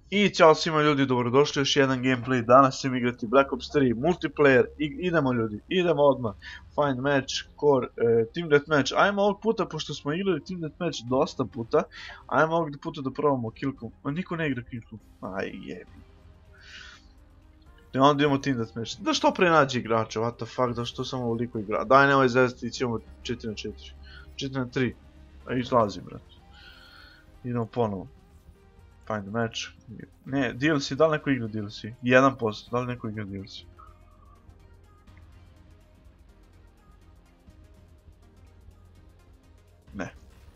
I ćao svima ljudi, dobrodošli u još jedan gameplay. Danas ćemo igrati Black Ops 3 multiplayer. Idemo ljudi, idemo odmah. Find match, core, team deathmatch. Ajmo ovog puta, pošto smo igrali team deathmatch dosta puta, ajmo ovog puta da probamo killcom. Niko ne igra killcom. Aj jebi. I onda idemo team deathmatch. Da što pre nađe igrača, what the fuck, da što samo ovoliko igra. Daj nemoj zezati, ićemo 4 na 4. 4 na 3. A izlazi brat. Idemo ponovo. Find match. Ne, DLC, da li neko igra DLC? 1%, da li neko igra DLC? Ne.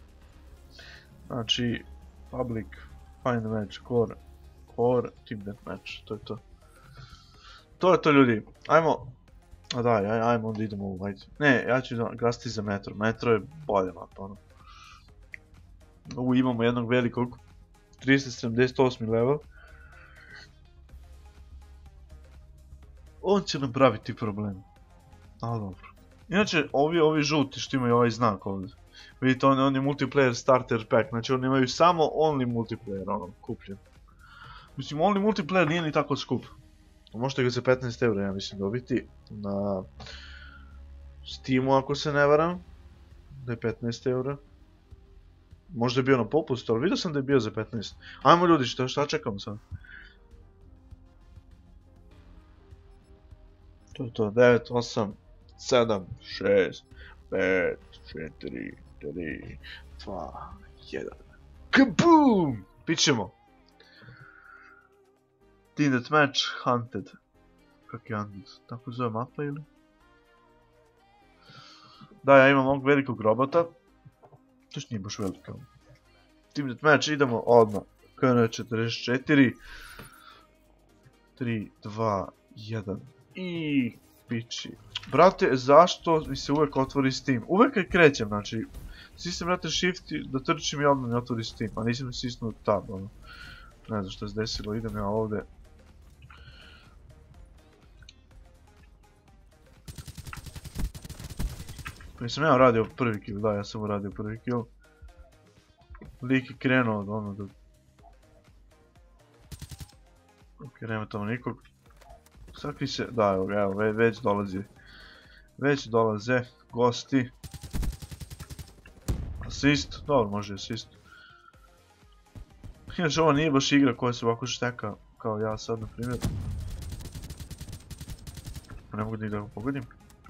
Znači, public, find match, core, team deathmatch, to je to. To je to ljudi, ajmo, a daj, ajmo onda idemo u ajde. Ne, ja ću glasiti za Metro, Metro je bolje mapa ono. Imamo jednog velikog. 378 level. On će nam praviti problem. Ali dobro. Inače, ovi žuti što imaju ovaj znak ovdje. Vidite, on je multiplayer starter pack. Znači oni imaju samo only multiplayer, ono, kupljen. Mislim, only multiplayer nije ni tako skup. Možete ga za 15 € ja mislim dobiti. Na Steamu ako se ne varam. Da je 15 €. Možda je bio na popustu, ali vidio sam da je bio za 15. Ajmo ljudi, šta čekamo sad? To je to, 9, 8, 7, 6, 5, 4, 3, 2, 1. KABOOM! Pićemo! Team Deathmatch Hunted. Kak je Hunted? Tako zove mapa ili? Da, ja imam ovog velikog robota. To što nije baš velika. Team Deathmatch, idemo odmah. KN44. 3, 2, 1. I piči. Brate, zašto mi se uvek otvori Steam? Uvek kad krećem, znači. Sisnem, brate, shift da trčim i odmah mi otvori Steam. A nisam sisnuo tab, ono. Ne znam što se desilo, idem ja ovdje. Nisam ja radio prvi kill, da, ja sam uradio prvi kill. Lik je krenuo od ono da... Ok, nema tamo nikog. Sakri se, da, evo, već dolazi. Već dolaze gosti. Asist, dobro, može asist. Inače, ovo nije baš igra koja se ovako šteka, kao ja sad, na primjer. Ne mogu da ga pogodim.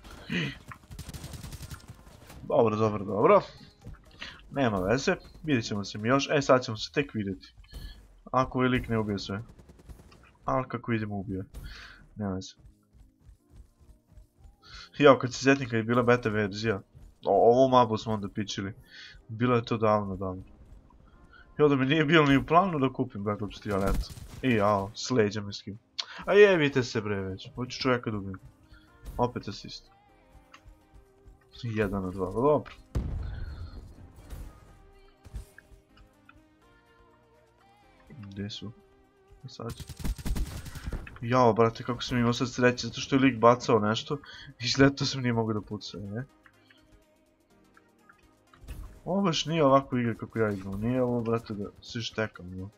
Dobro. Nema veze, vidjet ćemo se mi još, sad ćemo se tek vidjeti. Ako ovaj lik ne ubije sve. Ali kako idemo ubije. Nema veze. Jao, kad se sjetim kad je bila beta verzija. Ovu mapu smo onda pičili. Bilo je to davno. Jao, da mi nije bilo ni u planu da kupim Black Ops 3, ali eto. I jao, sleđa me s kim. A jebite se bre već, hoću čovjeka da ubijem. Opet asist. 1 na 2, dobro. Gdje su? Sad. Jao, brate, kako sam imao sad sreće, zato što je lik bacao nešto. Izletao sam, nije mogo da pucao, ne? Ovo baš nije ovako igra kako ja igram, nije ovo, brate, da se štekam, no.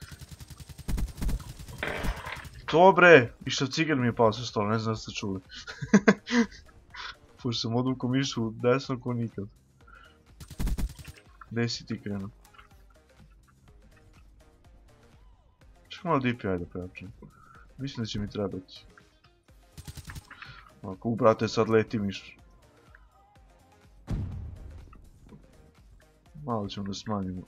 Dobre! Ištav cigar mi je pao sa stola, ne znam da ste čuli. Pošto sam odvukao mišu desno ko nikad. Gdje si ti krenuo? Čekaj malo DPI da prejačam. Mislim da će mi trebati. Ovako, brate, sad leti miš. Malo ćemo da smanjimo.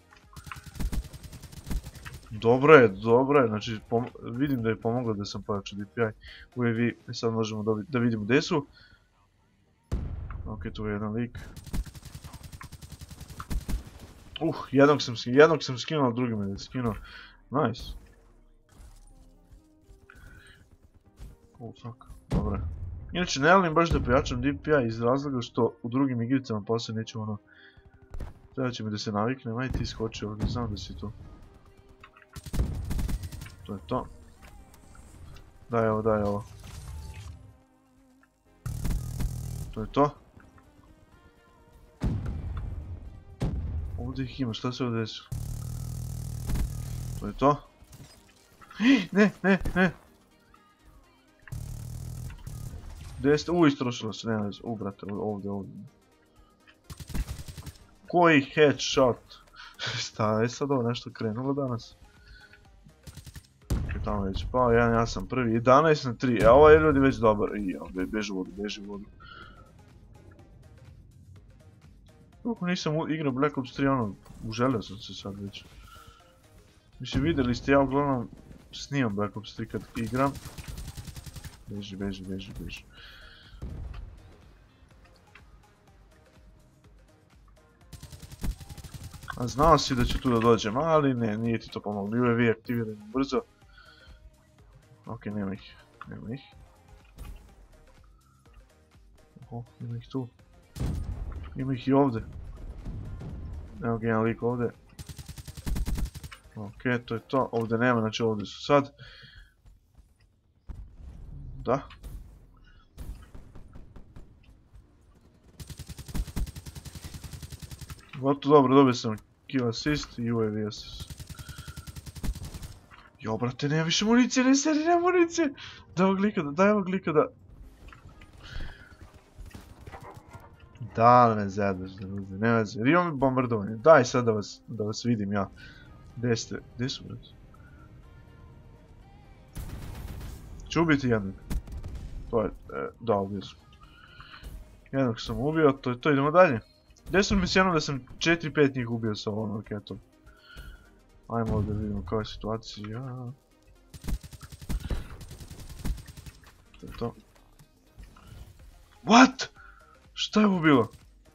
Dobro je, znači vidim da je pomoglo da sam pojačao DPI. UAV, sad možemo da vidimo gdje su. Ok, tu je jedan lik. Jednog sam skinuo, a drugi me je skinuo. Nice. Oh fuck, dobro. Inače, ne volim baš da pojačam DPI iz razloga što u drugim igricama poslije neću ono... Treba će mi da se naviknem, aj ti skoči ovdje, znam da si tu. To je to. Daj ovo. To je to. Ovdje ih ima, šta se ovdje desilo? To je to. Ne. Gdje ste? Istrošilo se, nema veze. Brate, ovdje. Koji headshot? Šta je sad ovo nešto krenulo danas? Tamo već pao, ja sam prvi. 11 na 3, ovo je ljudi već dobar. Beži u vodu. Kako nisam igrao Black Ops 3, ono, uželio sam se sad već. Mislim, vidjeli ste, ja uglavnom snimam Black Ops 3 kad igram. Beži. A znao si da ću tu da dođem, ali ne, nije ti to pomoglo. UAV aktiviram brzo. Ok, nema ih. Oho, ima ih tu. Ima ih i ovdje. Evo ga jedan lik ovdje. Ok, to je to. Ovdje nema, znači ovdje su sad. Da. Gotovo, dobro, dobio sam kill assist i UAV assist. Jo, brate, nema više municije, ne seri, nema municije! Daj ovog lika da... Da, ne zedaš, ne veze, jer imam bombardovanje. Daj sad da vas vidim ja. Gdje ste? Gdje su, brate? Ću ubiti jednog. To je, da, ubio sam. Jednog sam ubio, to je to, idemo dalje. Gdje sam mislio da sam 4-5 njih ubio sa ovom raketom. Ajmo ovdje vidimo koja je situacija. To je to. What? Šta je ovo bilo?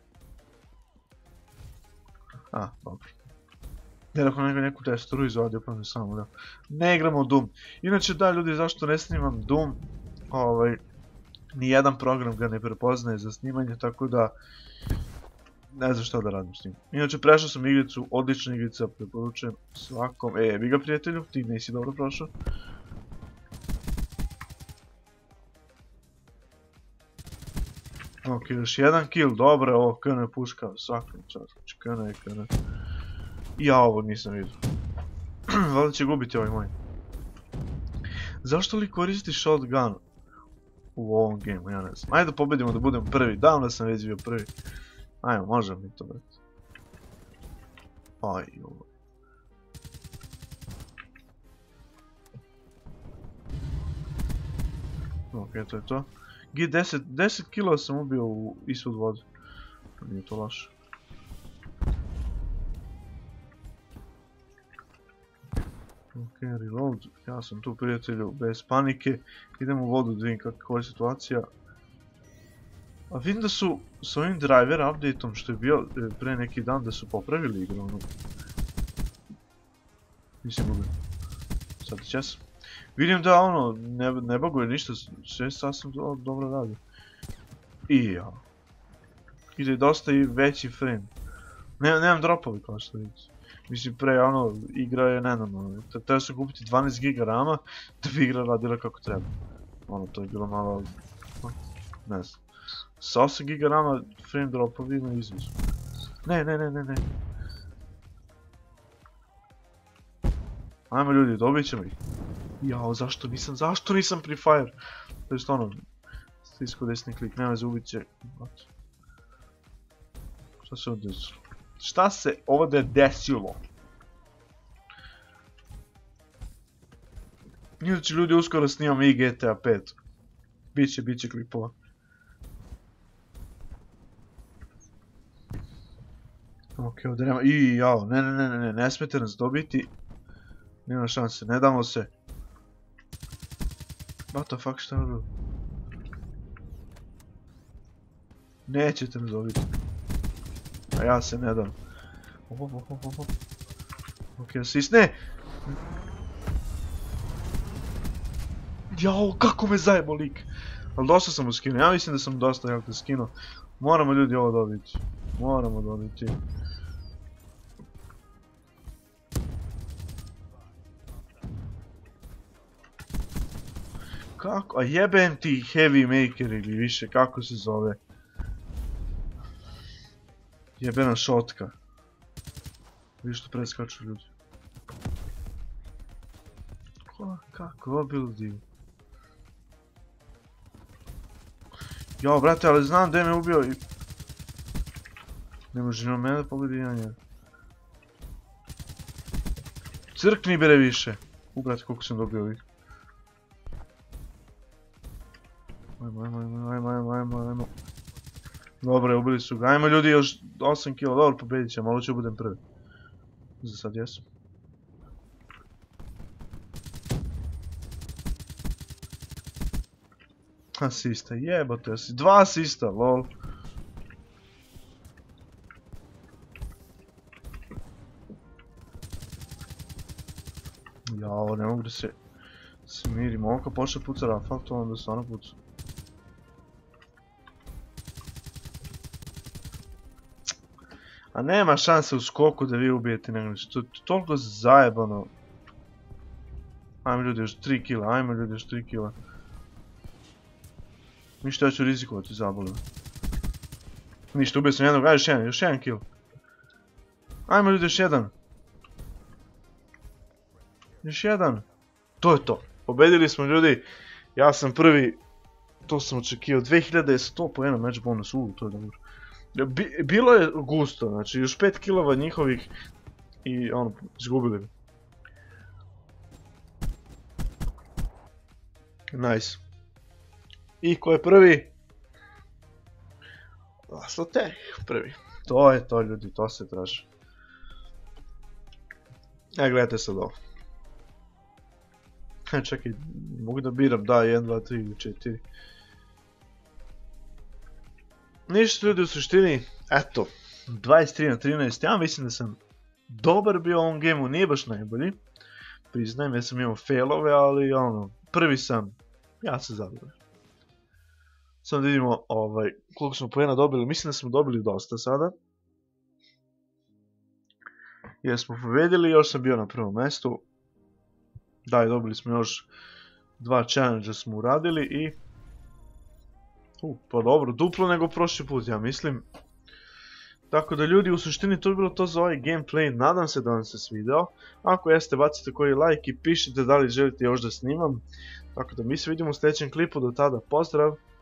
A, dobro. Ne rekao neku testuru izvadio, pa mi samo da. Ne igramo Doom. Inače da ljudi, zašto ne snimam Doom? Nijedan program ga ne prepoznaje za snimanje, tako da... Ne znam šta da radim s njim. Inače prešao sam igricu, odlična igrica, preporučujem svakom. Jebi ga prijatelju, ti nisi dobro prošao. Ok, još jedan kill, dobro je ovo, KN je puška, svakom čast, KN je KN. I ja ovo nisam vidio. Valjda će gubiti ovaj moj. Zašto li koristi shotgun u ovom gameu, ja ne znam. Ajde da pobedimo da budem prvi, davno sam već bio prvi. Ajmo, možemo mi to, brate. Aj, ovo. Ok, to je to. 10 kila sam ubio ispod vode. Nije to laše. Ok, reload. Ja sam tu, prijatelju, bez panike. Idem u vodu da vidim kakva je situacija. A vidim da su s ovim driver updateom što je bio pre neki dan da su popravili igru, ono. Nisam ubio. Sad će sam. Vidim da ono, ne buguje ništa, sve sasvim dobro radi. I ja. Ide dosta i veći frame. Nemam dropovi kao što vidite. Mislim pre ono, igra je nenormalna. Treba sam kupiti 12 giga rama da bi igra radila kako treba. Ono, to je bilo malo... Ne znam. Sa 8 giga rama frame dropovi ima izvizu. Ne. Ajmo ljudi, dobit ćemo ih. Jao, zašto nisam Free Fire? To jest ono, stisko desni klik, nema za ubit će. Šta se ovdje desilo? Šta se ovdje desilo? Inače ljudi, uskoro snimam i GTA 5. Biće klipova. Ok, ovdje nema, jao, ne smijete nas dobiti. Nema šanse, ne damo se. What the fuck, šta je bilo? Nećete me dobiti. A ja se ne dam. Ok, assist, ne! Jao, kako me zajebo lik! Ali dosta sam mu skinuo, ja mislim da sam dosta jako skinuo. Moramo ljudi ovo dobiti. Moramo dobiti. Kako? A jebem ti Heavy Maker ili više, kako se zove? Jebena šotka. Vidiš što preskaču ljudi. Kako buildi? Jo, brate, ali znam gdje me ubio i... Ne može na mene da pogodi na njega. Crkni bere više. Brate, koliko sam dobio ovih. Ajmo. Dobro, ubili su ga. Ajmo ljudi, još 8 kila. Dobro, pobedit ćemo, malo ću budem prvi. Za sad jesam. Asista, jebote, 2 asista, lol. Jao, ne mogu da se smirim. Ovako počne puca Rafal, to onda stvarno puca. A nema šanse u skoku da vi ubijete nego to je toliko zajebano. Ajmo ljudi još 3 kila, Ništa ja ću rizikovati zabole. Ništa, ubio sam jednog, aj još jedan kill. Ajmo ljudi još jedan. Još jedan. To je to. Pobedili smo ljudi. Ja sam prvi. To sam očekivao. 2100 po jednom match bonus. To je dobro. Bilo je gusto. Znači još 5 killova njihovih. I ono, izgubili bi. Nice. I ko je prvi? Laslote, prvi. To je to ljudi, to se traži. Gledajte sad ovo. Čekaj, mogu da biram, da, 1, 2, 3, 4. Ništa ljudi u suštini, eto, 23/13, ja mislim da sam dobar bio u ovom gameu, nije baš najbolji. Priznajem, ja sam imao failove, ali ono, prvi sam, ja sam zadovoljan. Samo da vidimo koliko smo poena dobili, mislim da smo dobili dosta sada. Jer smo pobedili, još sam bio na prvom mjestu. Da, i dobili smo još 2 challenge smo uradili i... pa dobro, duplo nego prošli put, ja mislim. Tako da ljudi, u suštini to je bilo to za ovaj gameplay, nadam se da vam se svideo. Ako jeste, bacite koji like i pišite da li želite još da snimam. Tako da mi se vidimo u sljedećem klipu, do tada pozdrav!